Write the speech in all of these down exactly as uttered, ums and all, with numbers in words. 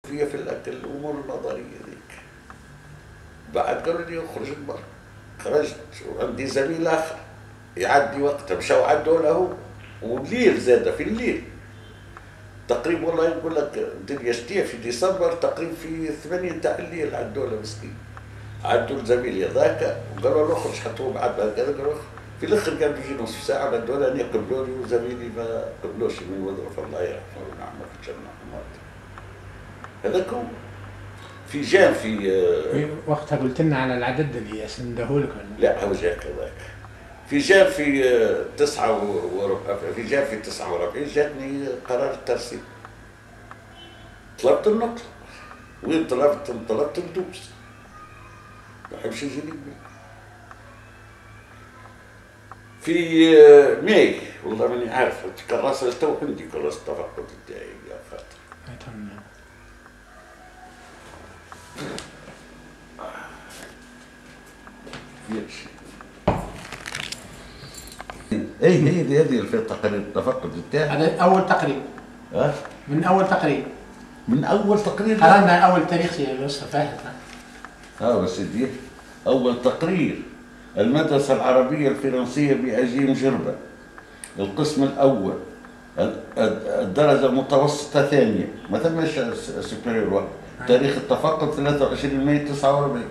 هي في الأكل الأمور النظرية ذيك. بعد قالوا لي اخرج برا، خرجت وعندي زميل آخر يعدي وقتها مشاو عدوا له والليل زاد في الليل تقريبا والله يقول لك الدنيا شتيه في ديسمبر تقريبا في ثمانية تاع الليل عدوا له مسكين. عدوا الزميل هذاك وقالوا له اخرج حطوه بعد بعد كذا قالوا في الاخر قالوا يجي نصف ساعه عدوا لي قبلوني وزميلي ما قبلوش من وظيفه الله يرحمه ونعمه في الجنه. هذاك هو. في جان في وقتها قلت لنا على العدد اللي سندهولك. لا هو جاك هذاك. في جان في تسعة وربع في جان في تسعة وربعين جاتني قرار الترسيم. طلبت النقل. وين طلبت؟ طلبت الدوس. ما بحبش يجي لي في ماي والله ماني عارف كراسة تو عندي كراسة التفقد تاعي يا خاطر. اي هي هذه في تقرير التفقد تاعي. هذا اول تقرير. اه من اول تقرير. من اول تقرير. قرانا اول تاريخ يا استاذ فهد. ها سيدي اول تقرير المدرسة العربية الفرنسية بأجيم جربة القسم الأول الدرجة المتوسطة ثانية ما ثماش سوبيريور واحد. تاريخ التفقد ثلاثة وعشرين ماي تسعة وأربعين.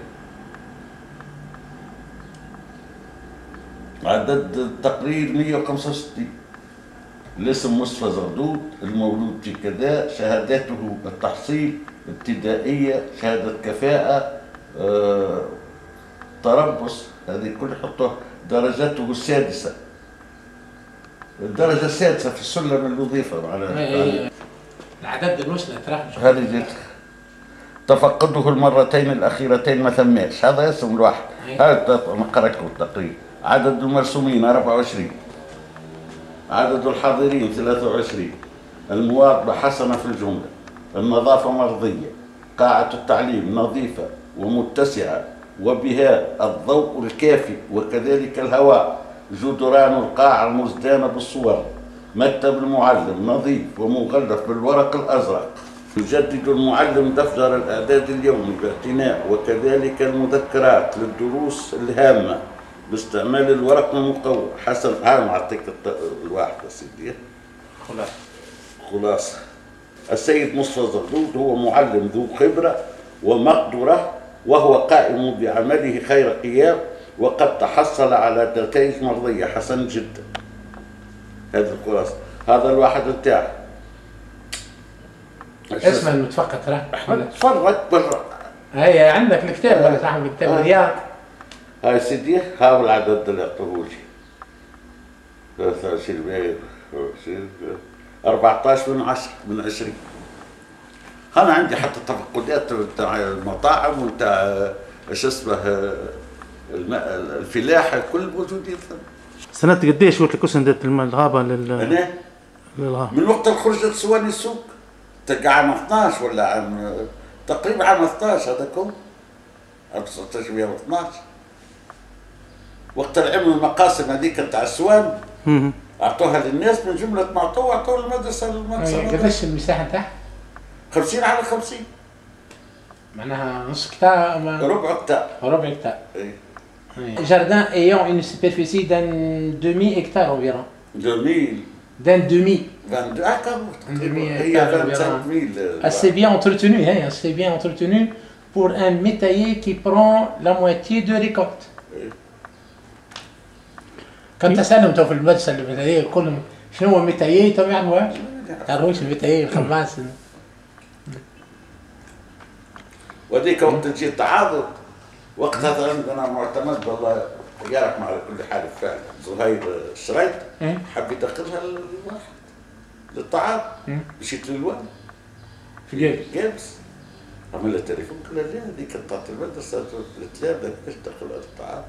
عدد التقرير مئة وخمسة وستين. الاسم مصطفى زغدود، المولود في كذا، شهاداته التحصيل ابتدائية، شهادة كفاءة، آه، تربص، هذه كل يحطوها. درجته السادسة، الدرجة السادسة في السلم الوظيفة على العدد الوصلة ترى. هذه جت تفقده المرتين الأخيرتين ما ثماش، هذا اسم الواحد. هذا نقرا لكم التقرير. عدد المرسومين أربعة وعشرين. عدد الحاضرين ثلاثة وعشرين. المواظبة حسنة في الجملة. النظافة مرضية. قاعة التعليم نظيفة ومتسعة وبها الضوء الكافي وكذلك الهواء. جدران القاعة مزدانة بالصور. مكتب المعلم نظيف ومغلف بالورق الأزرق. يجدد المعلم دفتر الإعداد اليومي باعتناء وكذلك المذكرات للدروس الهامة باستعمال الورق المقوى. حسن ها نعطيك الواحد يا سيدي. خلاص. خلاص. السيد مصطفى زغدود هو معلم ذو خبرة ومقدرة وهو قائم بعمله خير قيام وقد تحصل على نتائج مرضية حسن جدا. هذا الخلاصة. هذا الواحد بتاعه. اسمه المتفقد ترى. احمد تفرج برا. هي عندك الكتاب ولا صاحب الكتاب الرياض. هاي سيدي ها العدد اللي اعطوه لي. ثلاثة وعشرين أربعة عشر من عشرة من عشرين. أنا عندي حتى تفقدات بتاع المطاعم وبتاع شو اسمه الفلاحة كل موجودين. سنة قديش وقت اللي كنت الغابة لل أنا؟ للغابة من وقت اللي خرجت سواني السوق. تلقى عام اثناش ولا عام تقريبا عام اثناش هذا كم؟ عام تسعة عشر واثناش. وقت العمل المقاسم هذيك تاع السوان اعطوها للناس من جملة ما اعطوها اعطوها للمدرسة المدرسة. قداش المساحة تاعها؟ خمسين على خمسين. معناها نص كتاب ربع كتاب. ربع كتاب. اي. Jardin ayant une superficie d'un demi-hectare environ. deux mille. D'un demi. vingt-deux hectares. Un demi-hectare vingt-cinq mille. Assez bien entretenu, hein, assez bien entretenu pour un métayer qui prend la moitié de récolte. كنت اسالهم تو في المدرسه الميتاييه كلهم شنو هو الميتاييه؟ تو ما يعرفوهاش. تعرفوش الميتاييه الخماس. وديك وقت تجي التعاضد وقت هذا عندنا معتمد والله يعرف على كل حال فعلا زهير الشريط حب يدخلها للواحد للطعام. مشيت للوالد في جابس جابس عمل له تليفون قال له لا هذيك تعطي المدرسه قلت لا بدك باش تدخلها للطعام.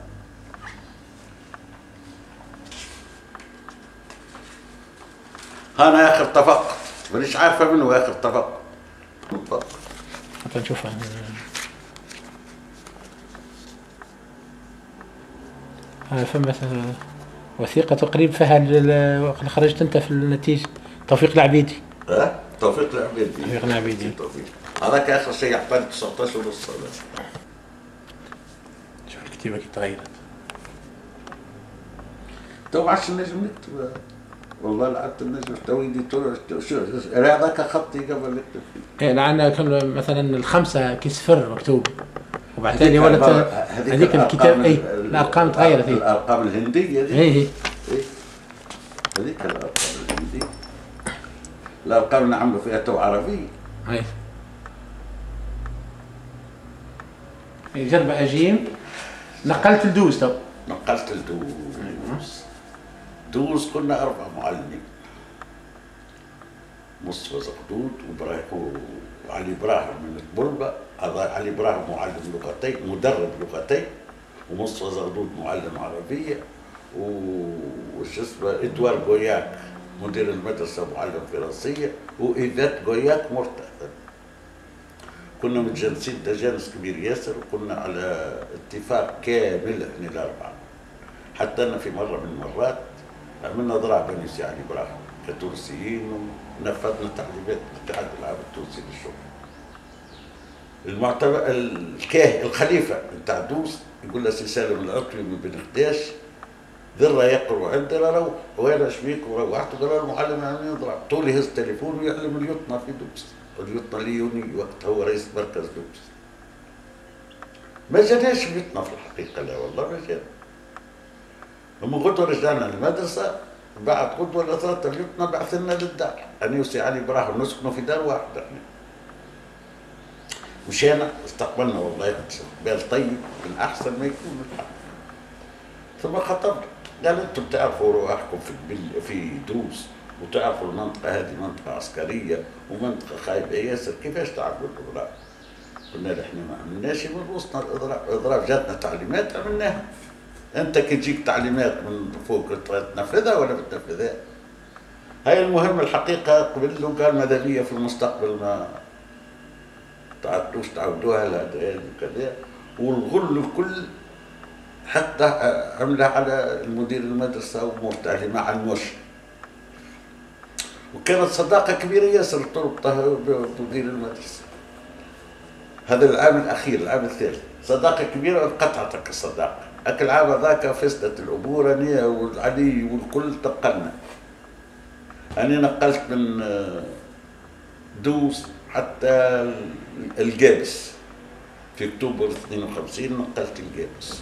هانا اخر تفقد مانيش عارفه منه اخر تفقد. حتى نشوفها. هذا فما وثيقة تقريب فيها اللي خرجت انت في النتيجة. توفيق العبيدي. اه توفيق العبيدي. توفيق العبيدي. توفيق. هذاك اخر شيء اعطاني تسعطاش ونص. شوف الكتيبة كيف تغيرت. تو ما عادش نجم نكتب والله، لعبت النجم تويدي شو هذاك خطي قبل نكتب فيه. ايه لعنا كان مثلا الخمسة كي صفر مكتوب وبعدين ولت هذيك الكتاب اي الارقام تغيرت. الارقام الهندية دي. اي اي هذيك الارقام الهندية، الارقام اللي عملوا فيها تو عربية. اي جرب اجيم نقلت لدوز تو. نقلت لدوز. دوز كنا أربع معلمين، مصطفى زغدود وإبراهيم وعلي إبراهيم من البلبة. علي إبراهيم معلم لغتين مدرب لغتين، ومصطفى زغدود معلم عربية، وش اسمه إدوار جوياك مدير المدرسة معلم فرنسية، وإيفات جوياك مرتهن. كنا متجانسين تجانس كبير ياسر، وكنا على اتفاق كامل احنا الأربعة. حتى أنا في مرة من المرات عملنا ضرب بني سي علي إبراهيم كتونسيين، ونفذنا تعليمات الاتحاد العام التونسي للشغل. المعتبر الكاه الخليفة نتاع دوس يقول له سي سالم العقلي من بن قداش ذرة يقروا عندنا روح، وين اش بيك وروحت قال له المعلم يعني يضرب. طول يهز تليفون ويعلم اليطنة في دوس، اليطنة ليوني وقت هو رئيس مركز دوس. ما جاناش بيطنا في الحقيقة، لا والله ما جانا. لما غدوة رجعنا للمدرسة بعد غدوة ولا ثلاثة اليطنة بعثنا للدار، أنا وسي علي إبراهيم نسكنوا في دار واحدة. مشينا استقبلنا والله استقبال طيب من أحسن ما يكون الحق. ثم خطبنا قال أنتم تعرفوا رواحكم في في دروس، وتعرفوا المنطقة هذه منطقة عسكرية ومنطقة خايبة ياسر، كيفاش تعرفوا الإضراب؟ قلنا له احنا ما عملناش من وسطنا الإضراب، الإضراب جاتنا تعليمات عملناها. أنت كي تجيك تعليمات من فوق تنفذها ولا ما تنفذها؟ هاي المهم الحقيقة قبل له قال ماذا بيا في المستقبل ما تعدوش تعودوها لهذا وكذا، والغل الكل حتى عملها على المدير المدرسة ومرتاح مع المرشد. وكانت صداقة كبيرة ياسر تربطها بمدير المدرسة. هذا العام الأخير العام الثالث صداقة كبيرة انقطعت الصداقة. هاك العام ذاك فسدت الأمور، أنا والعلي والكل تقلنا. أنا نقلت من دوس حتى الجابس في أكتوبر اثنين وخمسين، نقلت الجابس.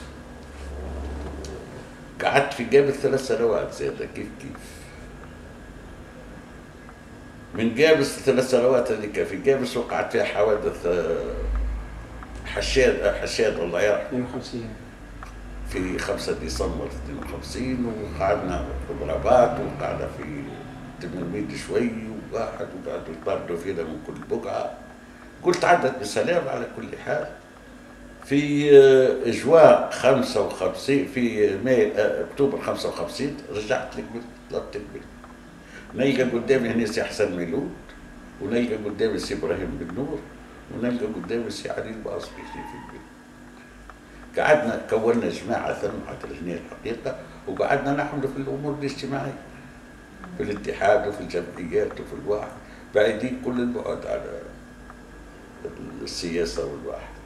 قعدت في جابس ثلاث سنوات زيادة كيف كيف. من جابس ثلاث سنوات هذيك في جابس وقعت فيها حوادث حشاد حشاد الله يرحمه اثنين وخمسين في خمسة ديسمبر اثنين وخمسين، وقعدنا في ضربات وقعدنا في تمنمية شوي وواحد وقعدوا يطردوا فينا من كل بقعة. قلت عدت بسلام على كل حال. في اجواء خمسة وخمسين في ماي اكتوبر خمسة وخمسين رجعت لك طلبت البيت. نلقى قدامي هنا سي حسن ميلود، ونلقى قدامي سي ابراهيم بن نور، ونلقى قدامي سي علي الباصري في البيت. قعدنا كونا جماعة ثمحت هنا الحقيقة، وقعدنا نحمل في الأمور الاجتماعية في الاتحاد وفي الجمعيات وفي الواحد، بعيدين كل البعد على السياسة والواحد.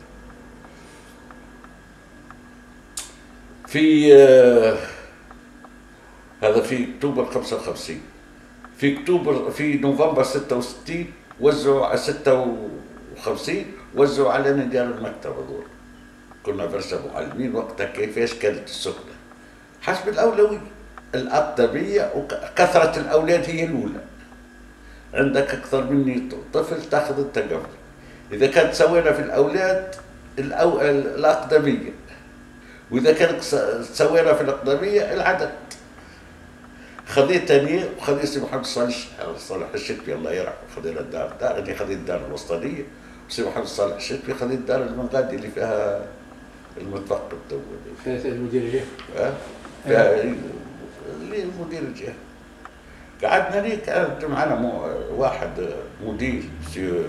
في آه هذا في أكتوبر خمسة وخمسين. في أكتوبر في نوفمبر ستة وستين وزعوا على ستة وخمسين وزعوا علينا ديار المكتب هذول. كنا برشا معلمين وقتها. كيفاش كانت السكنة؟ حسب الأولوية، الأقدمية وكثرة الأولاد هي الأولى. عندك أكثر مني طفل تاخذ أنت قبل. إذا كانت سوينا في الأولاد الأو... الأقدمية، وإذا كانت سوينا في الأقدمية العدد. خذيت أنا وخذيت سي محمد صالح صالح الشتبي الله يرحمه، خذينا الدار دار أنا خذيت الدار الوسطانية، وسي محمد صالح الشتبي خذيت الدار المنغادي اللي فيها المتفقد تو. فيها المدير الجهة. اه فيها اللي مدير الجهة. قعدنا لي كانت معنا مو واحد مدير سي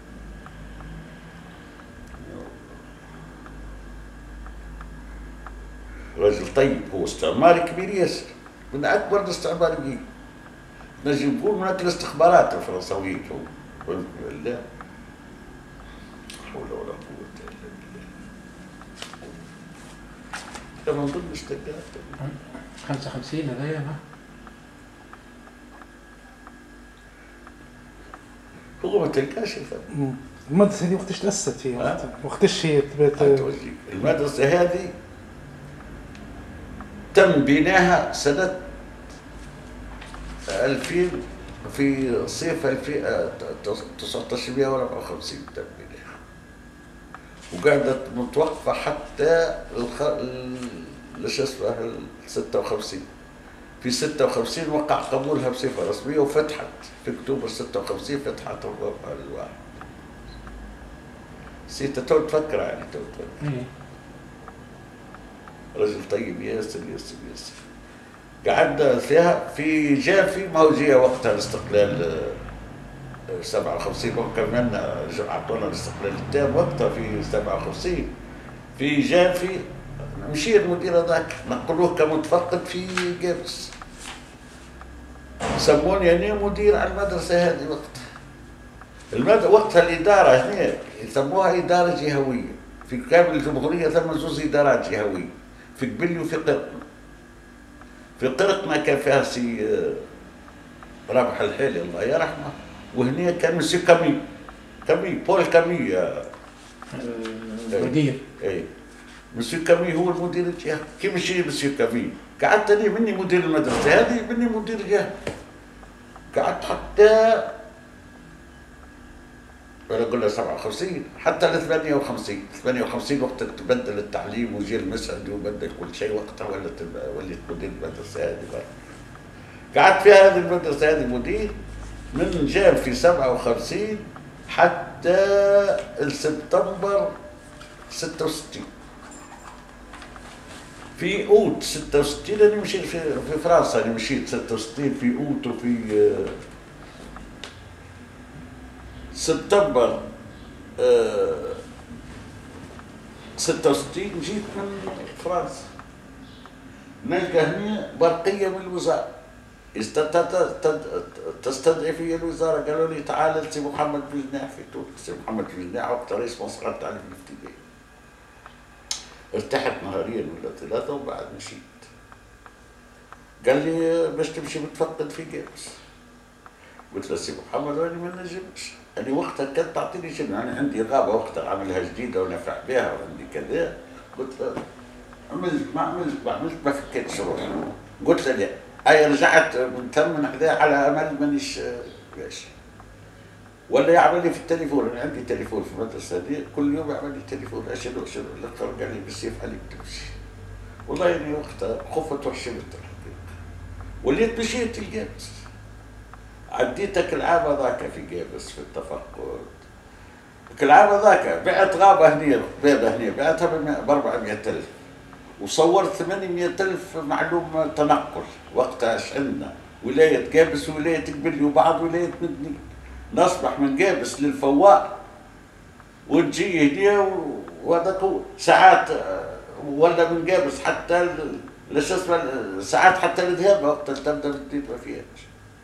رجل طيب، هو استعماري كبير ياسر من اكبر الاستعماريين. نجي نقول من الاستخبارات الفرنسويين هو لا حول ولا قوة إلا بالله. ما نظنش تلقاها. خمسة وخمسين هذايا ما هو ما تلقاش الفن. المدرسة هذه وقتاش تأسست فيها؟ وقتاش هي تبات؟ المدرسة هذه تم بناها سنة ألفين، في صيف ألفين تسعة عشر وأربعة وخمسين تم بناها، وقعدت متوقفة حتى الخ... شو اسمه ستة وخمسين. في ستة وخمسين وقع قبولها بصفة رسمية وفتحت في أكتوبر ستة وخمسين، فتحت الرابعة الواحد. سيتا تو تفكر يعني تو تفكر. رجل طيب ياسر ياسر ياسر. قعدنا فيها في جافي، ما هو جي وقتها الاستقلال سبعة وخمسين، وكملنا عطونا الاستقلال التام وقتها في سبعة وخمسين. في جافي مشي المدير هذاك نقلوه كمتفقد في جابس، سموني أنا مدير على المدرسة هذه وقتها. المد... وقتها الإدارة هناك يسموها إدارة جهوية، في كامل الجمهورية ثم زوز إدارات جهوية، في قبلي وفي قرقنا. في قرقنا كان فيها سي رابح الحيلي الله يرحمه، وهنا كان مسيو كامي كامي بول كامي مدير. اي مسيو كامي هو المدير الجهة. كيف مشي مسيو كامي؟ قعدت أنا مني مدير المدرسة هذه، مني مدير الجهة. قعدت حتى ولا قلنا سبعة وخمسين حتى ل ثمانية وخمسين. ثمانية وخمسين وقت تبدل التعليم وجي المسعد وبدل كل شيء، وقتها ولت وليت مدير المدرسة هذه. قعدت في هذه المدرسة هذه مدير من جاب في سبعة وخمسين حتى سبتمبر ستة وستين. في اوت ستة وستين انا مشيت في, في فرنسا، انا مشيت ستة وستين في اوت، وفي سبتمبر ستة وستين جيت من فرنسا. نلقى هنا برقية من الوزارة تستدعي في الوزارة، قالوا لي تعال لسي محمد بجناح في تونس. سي محمد بجناح وقت رئيس مصلحة التعليم الابتدائي. ارتحت نهاريا ولا ثلاثة وبعد مشيت. قال لي باش تمشي متفقد في جابس. قلت له سي محمد أنا ما نجمش، أنا وقتها كانت تعطيني شنو، أنا عندي غابة وقتها عاملها جديدة ونفع بها وعندي كذا. قلت له عملت ما عملت ما عملت ما فكيتش روحي. قلت له لا، أي رجعت من ثم من حذاه على أمل مانيش باش. ولا يعمل لي في التليفون، أنا عندي تليفون في المدرسة هذه، كل يوم يعمل لي تليفون أشنو أشنو، الأخر قال لي بالسيف عليك تمشي. والله إني وقتها خفت وحشمت الحقيقة. وليت مشيت الجابس. عديتك العام هذاك في جابس في التفقد. العام هذاك بعت غابة هنية، بابة هنية، بعتها ب أربعمائة ألف. وصورت ثمانمائة ألف معلومة تنقل. وقتها عندنا ولاية جابس وولاية قبلي وبعض ولاية مدني. نصبح من جابس للفواء وتجي هدية وهذاك ساعات، ولا من جابس حتى لش اسمه ساعات حتى الذهاب وقت تبدا بالدين ما فيهاش.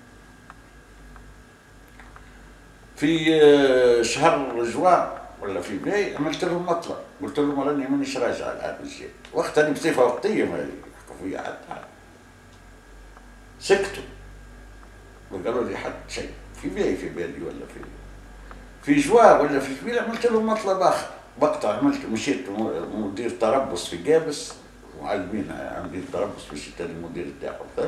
في شهر جوان ولا في ماي عملت لهم مطلب، قلت لهم راني مانيش راجع الان الجيل. وقتها بصفه وقتيه ما يحكوا فيا حتى. سكتوا وقالوا لي حد شيء في ماي في بالي ولا في في جوان ولا في جبيل. عملت لهم مطلب اخر. وقتها عملت مشيت مدير تربص في جابس، معلمين عاملين تربص مشيت المدير تاعهم ثم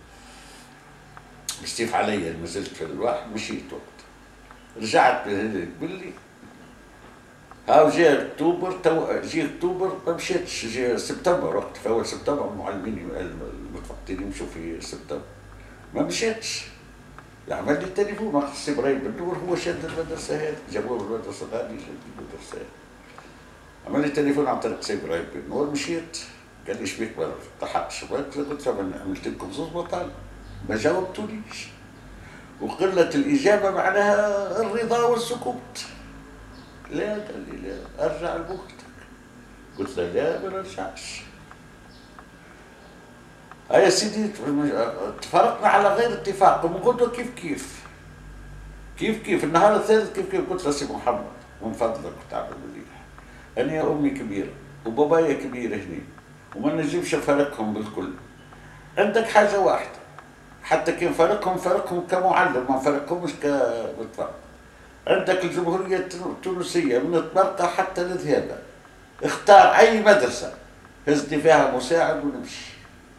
بستيف عليا ما زلت في الواحد. مشيت وقت رجعت باللي هاو جا اكتوبر، تو جي اكتوبر ما مشيتش، جي سبتمبر وقت في اول سبتمبر المعلمين المتفقدين يمشوا في سبتمبر ما مشيتش. عمل لي التليفون اخ السي ابراهيم بن نور، هو شاد المدرسه هذه، جابوه من المدرسه غادي شاد المدرسه هذه. عمل لي التليفون عن طريق السي ابراهيم بن نور. مشيت قال لي شبيك ما فتحتش؟ قلت له عملت لكم زوز مطالب ما جاوبتونيش. وقلة الإجابة معناها الرضا والسكوت. لا قال لي لا أرجع لوقتك. قلت له لا ما نرجعش. يا سيدي تفرقنا على غير اتفاق، ومن غدوة كيف كيف كيف كيف النهار الثالث كيف كيف. قلت له سي محمد من فضلك تعمل مليح. أنا يا أمي كبيرة وبابايا كبير هنا وما نجيبش فرقهم بالكل. عندك حاجة واحدة حتى كي نفرقهم فرقهم كمعلم ما نفرقهمش كمتفرق. عندك الجمهورية التونسية من الطبرقة حتى لذهابة، اختار أي مدرسة هزني فيها مساعد ونمشي.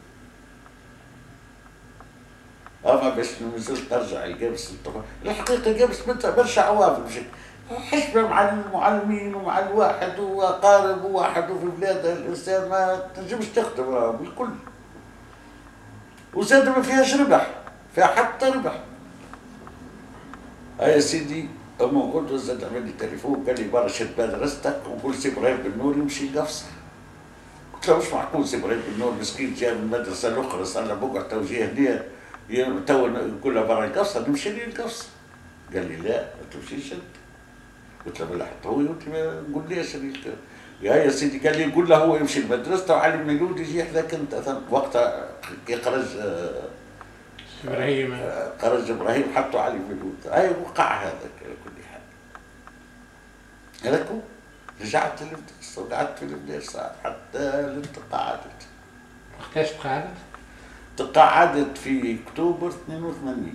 أما باش نزلت نرجع لجابس الحقيقة جابس برشا عوامل مشيت حشمة مع المعلمين ومع الواحد وأقارب وواحد وفي بلاد الإنسان ما تنجمش تخدم بالكل. وزاد ما فيهاش ربح، فيها حتى ربح. يا سيدي أما قلت زاد عمل لي تليفون قال لي برا شد مدرستك ونقول سي إبراهيم بن نور يمشي يقفص. قلت له مش معقول سي إبراهيم بن نور مسكين جا من المدرسة الأخرى صار له بقعة توجيه هنا تو نقول له برا يقفص نمشي لي نقفص. قال لي لا ما تمشيش أنت. قلت له بالله حتى هو قلت له نقول ليش يا يا سيدي قال لي قول له هو يمشي لمدرسته وعلي ميلود يجي يحذاك انت. وقتها كي خرج ابراهيم خرج ابراهيم حطوا علي ميلود. اي وقع هذا على كل حال. هذاك رجعت للمدرسه وقعدت في المدرسه حتى تقاعدت. وقتاش تقاعدت؟ تقاعدت في اكتوبر اثنين وثمانين.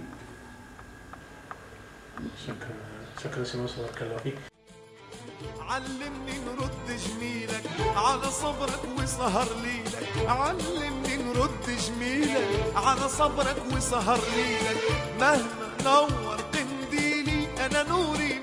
شكرا شكرا سي منصور بارك الله فيك. علمني نرد جميلك على صبرك وسهر ليلك، علمني نرد جميلك على صبرك وسهر ليلك، مهما نور قنديلي انا نوري